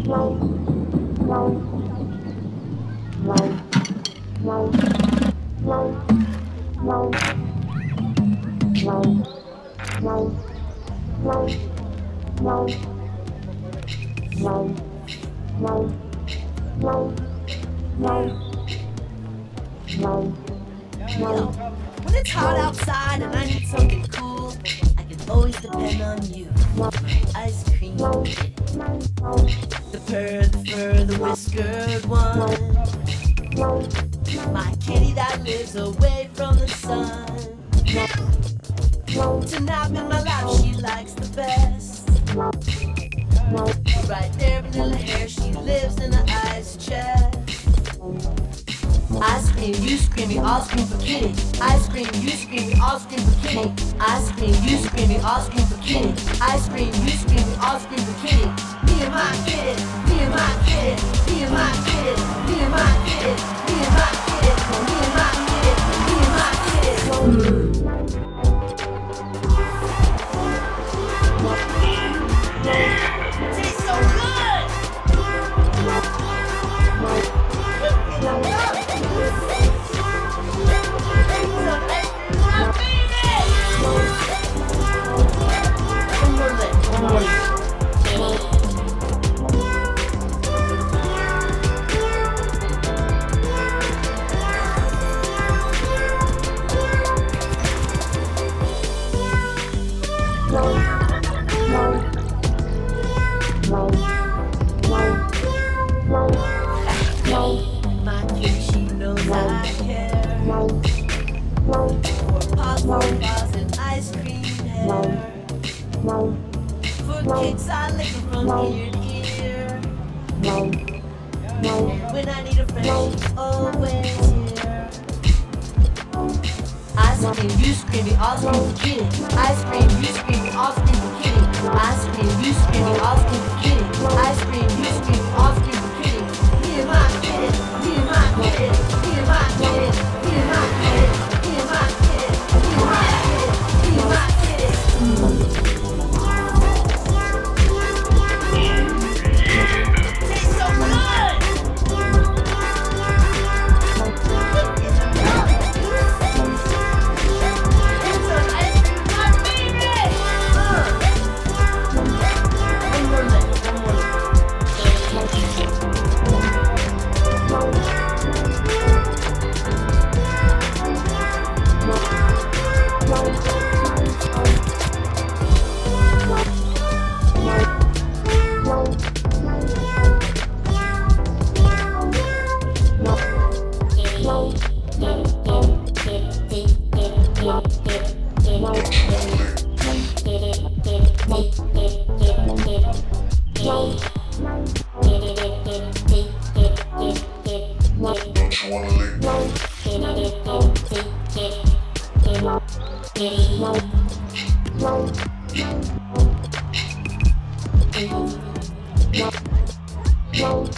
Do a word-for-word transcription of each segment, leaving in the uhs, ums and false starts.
When it's hot outside and I need something cool, I can always depend on you. Ice cream, the purr, the fur, the whiskered one. My kitty that lives away from the sun. To nap in my lap, she likes the best. Right there, vanilla hair, she lives in the ice chest. I scream, you scream, we all scream for kitty. I scream, you scream, we all scream for kitty. I scream, you scream, we all scream for kitty. I scream, you scream, we all scream for kitty. Me and my kid, me and my kid, me and my kid, me and my kid, me and my kid, me and my kid, me and my kid. Tastes so good! My kid, she knows I care. For paws, for paws, and ice cream hair. For kicks, I lick her from ear to ear. When I need a friend, she's always here. I scream, you scream, we all scream for kitty. I scream, you scream, we all scream for kitty. I scream, you scream, we all scream for kitty. I scream, you scream, we all scream for kitty. Me and my kid, me and my kid, me and my kid, me and my kid, me and my kid, me and my kid, me and my kid. Tastes so good! It's an ice cream, my baby! One more lick, one more lick.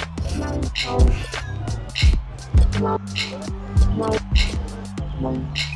Wow.